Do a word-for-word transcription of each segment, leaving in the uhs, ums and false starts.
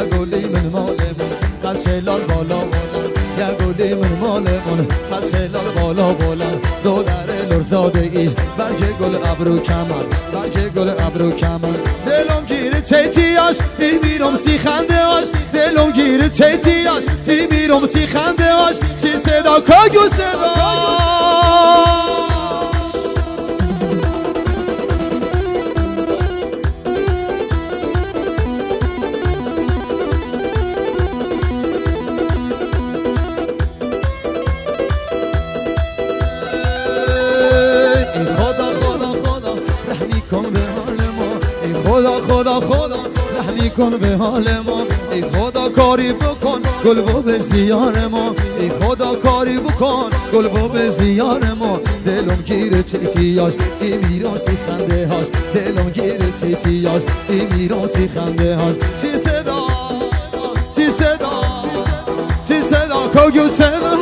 یا گلی من مالمون قد شلال بالا بالا یا گلی من مالمون قد شلال بالا بالا دو در لرزاده ای برگ گل ابرو کمن برگ گل ابرو کمن دلم گیره تیتیاش میمیرم سی خنده هاش دلم گیره تیتیاش میمیرم سی خنده هاش چی صدا کاگو صدا خدا خدا خدا رحمی کن به حال ما ای خدا کاری بکن گلبو به زیار ما ای خدا کاری بکن گلبو به زیار ما دلم گیره تیتیاش ای میراسی خنده هاش دلم گیره تیتیاش ای میراسی خنده هاش چی صدا چی صدا چی صدا کاگو صدا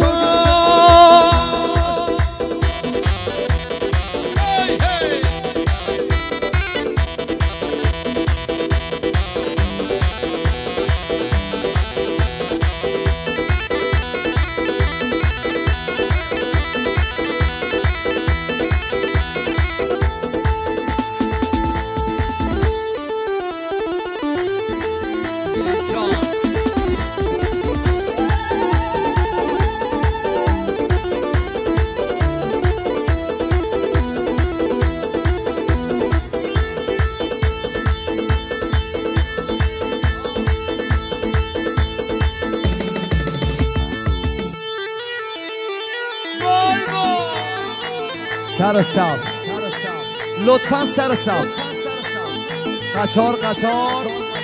سر سب لطفا سر سب قطار قطار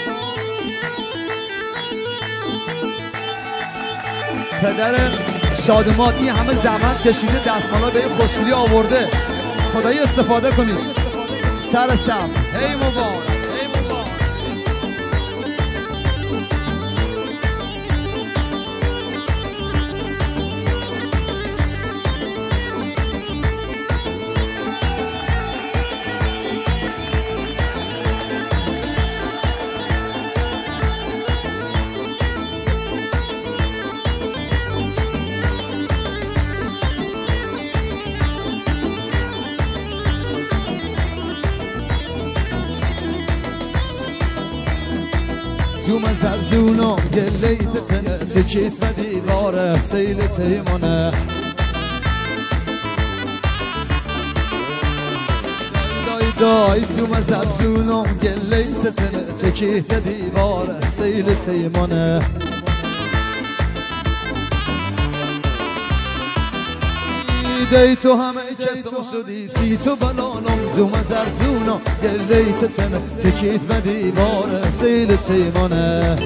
پدر شادمات این همه زحمت کشیده دستمالا به این خوشگلی آورده خدایی استفاده کنید سر سب هی مبارک تو مزرزونم گلیت تنه تکیت و دیواره سیل تیمونه دای دای تو مزرزونم گلیت تنه تکیت و دیواره سیل تیمونه دی تو همه کسم شدی سی تو بلانم تو مزرزونم گلیت تنه تکیت و دیواره سیل تیمانه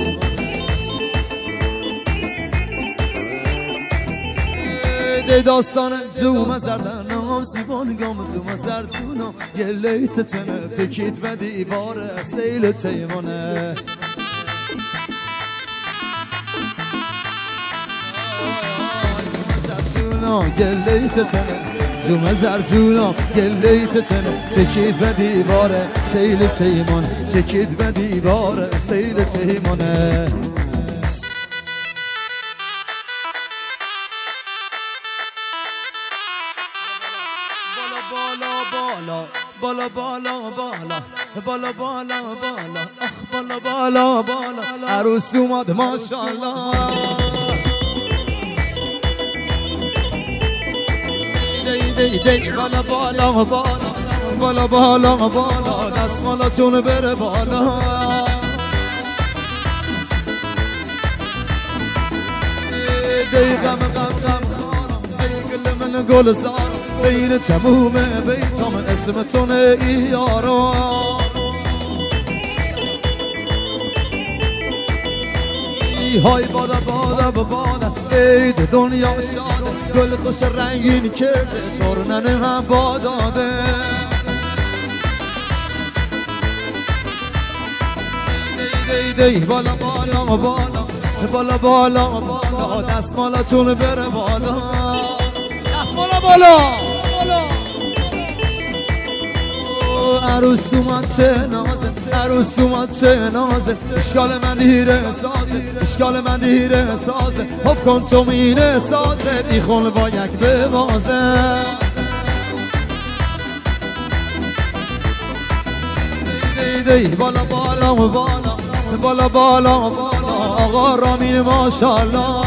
دی داستانم تو مزردنم سیبانگام تو مزرزونم گلیت تنه تکیت و دیواره سیل تیمانه گلیت تنه تو مزرزونم گلیت تنه تکید و دیواره سیل تیمان تکید و دیواره سیل تیمانه بالا بالا بالا بالا بالا بالا بالا بالا اخ بالا بالا بالا عروس اومد ماشاءالله دی دی بالا بالا بالا بالا بالا بالا دستمالاتون بره بالا دی غم غم غم خانم ای گل من گل زارم بین تموم بیتام اسمتون ای یارو ای های بادا بادا بادا عید دنیا شاده گل خوش رنگین کرده تورنن هم باداده دی دی دی بالا بالا بالا بالا بالا بالا دستمالاتون بره بالا دستمالا بالا بالا عروس اومد چه نازه عروس اومد چه نازه اشکال من دیره سازه اشکال من دیره سازه حف کن تو مینه سازه دیخون با یک ببازه دی دی بالا بالا بالا بالا بالا بالا آقا رامین ماشالله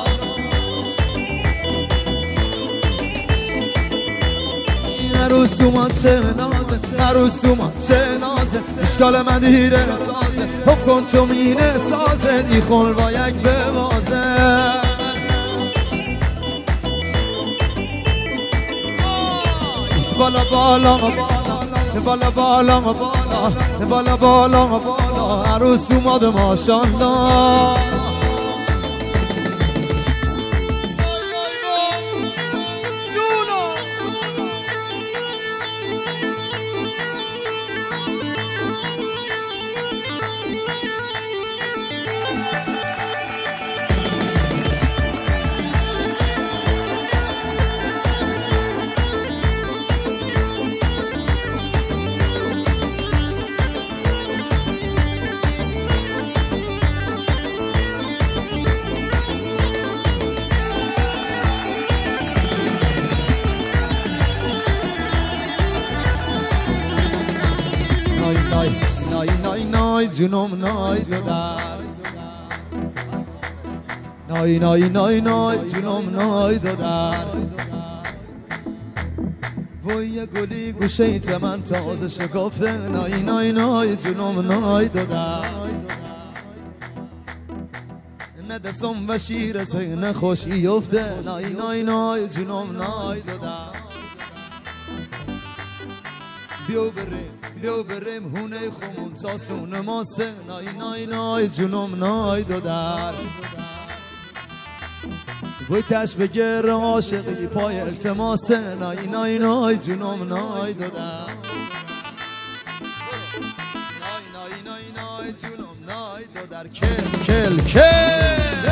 عروس اومد چه نازه عروس اومد چه نازه اشکال من دیره سازه حف کن تو مینه سازه دیخون با یک ببازه بالا بالا بالا بالا بالا بالا بالا بالا بالا عروس اومد ماشالله نای نای نای جونم نای دادر نای نای نای نای جونم نای دادر وای گلی گوشه چمن تازه شکفته نای نای نای جونم نای دادر ندسم و شیر سین خوشی افته نای نای نای جونم نای دادر بیو بریم بیو بریم هونه خمون ساستون ماسه نای نای نای جونم نای دادر بوی تش بگر عاشقی پای التماسه نای نای نای جونم نای دادر نای نای نای نای جونم نای دادر کل کل کل